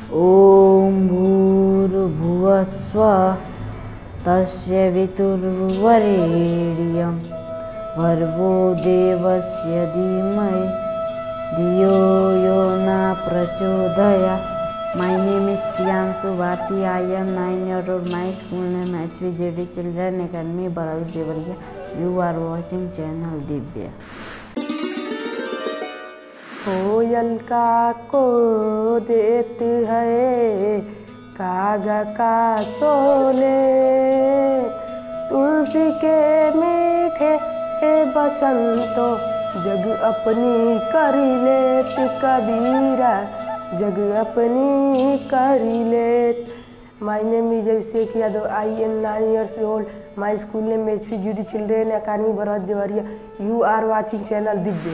ॐ भूर्भुवः स्वः तस्य वितुर्वरेण्यं भर्गो देवस्य धीमहि धियो यो न प्रचोदयात्. My name is Priyanshu Bharti. I am 9 years old. My school name is HPGD Children Academy, Bharat Devariya. You are watching channel Divya. कोयल का को देत है कागा का सोले, तुलसी के मीठे बसंतो जग अपनी करी लेत कबीरा, जग अपनी करी लेत. My name is Abhishek Yadav. I am 9 years old. My school name is HPGD Children Academy, Bharat Devariya. You are watching channel Divya.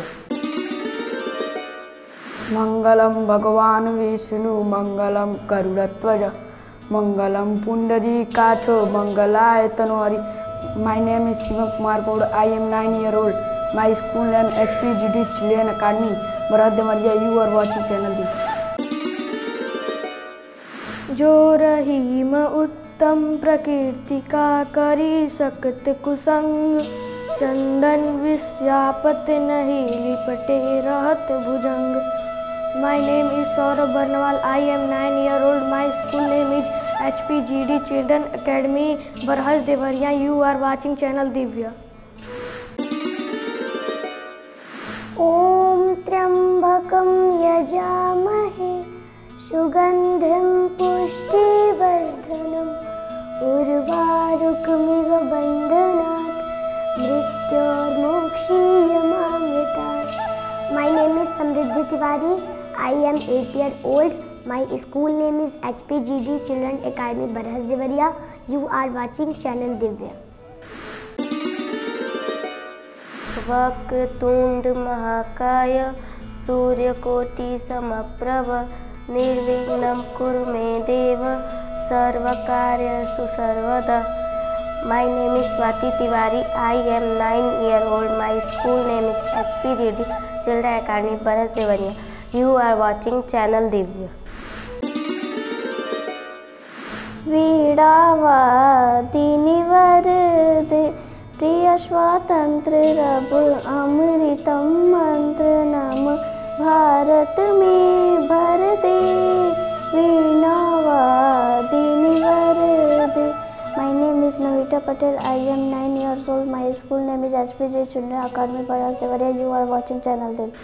मंगलम भगवान विष्णु मंगलम गरुड़ध्वज मंगलम पुंडरीकाक्ष मंगलाय तनोहरि. My name is Shivam Kumar Gaur. I am 9 years old. My school name HPGD children academy, Bharat Deoria. You are watching channel दी. जो रहीम उत्तम प्रकृति का करी सकत कुसंग, चंदन विश्यापत नहीं लिपटे रहत भुजंग. My name is Saurabh Barnwal. I am 9 years old. My school name is HPGD Children Academy, Bharat Devariya. You are watching channel Divya. Om Trambakam Yajamahe Sugandham Pushtivardhanam Urvarukmiv Bandhanat Mrityormokshiyamamritat. My name is Samriddhi Tiwari. I am 8 years old. My school name is HPGD Children Academy, Bharat Devariya. You are watching channel Divya. Vakratunda महाकाय सूर्यकोटि समप्रभ निर्विघ्नं कुरु मे देव सर्वकार्येषु सर्वदा. My name is Swati Tiwari. I am 9 years old. My school name is HPGD Children Academy, Bharat Devariya. You are watching channel Divya. वीणावादिनी वरदे प्रिय स्वातंत्र रब अमृतम मंत्र नम भारत में भर दे. वीणावादिनी वरदे. My name is Navita Patel. I am 9 years old. My school name is HPGD Children Academy, Bharat Devariya. You are watching channel Divya.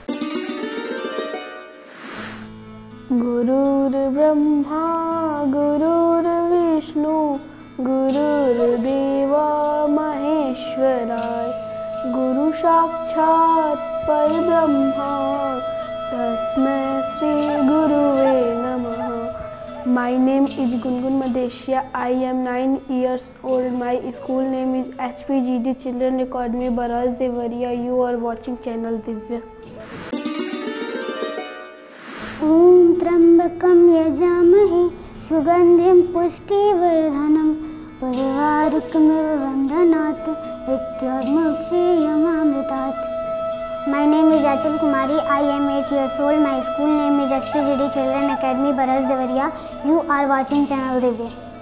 गुरुर्ब्रह्मा गुरुर्विष्णु गुरुर्देव महेश्वराय गुरु साक्षात् परब्रह्मा तस्मै श्री गुरुवे नमः. My name is Gungun Madeshia. I am 9 years old. My school name is HPGD Children Academy, Bharat Devariya. You are watching channel Divya. ओम त्र्यंबकं यजामहे सुगंधिं पुष्टिवर्धनम् उर्वारुकमिव बन्धनात् मृत्योर्मुक्षीयमामृतात्. My name is Achal Kumari. I am 8 years old. My school name is HPGD Children Academy, Bharat Devariya. You are watching channel Divya.